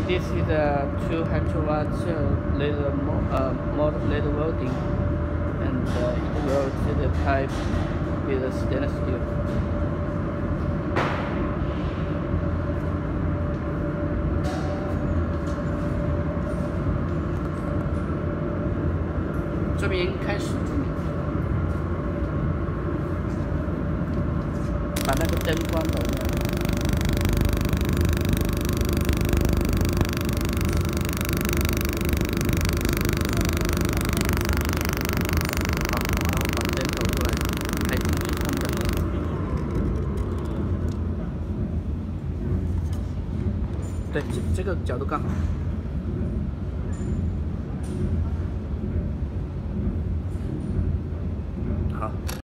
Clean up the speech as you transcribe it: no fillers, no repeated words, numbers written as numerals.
This is a 200 watts LED welding, and it welds the pipe with stainless steel. 这边开始，把那个灯关了。好，然后把灯投过来，开空气冲的。对，这个角度刚好。